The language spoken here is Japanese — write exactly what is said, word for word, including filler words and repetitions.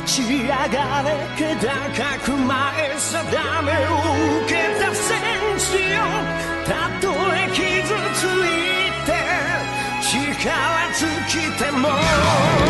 立ち上がれ気高く前定めを受けた戦士よ、たとえ傷ついて力尽きても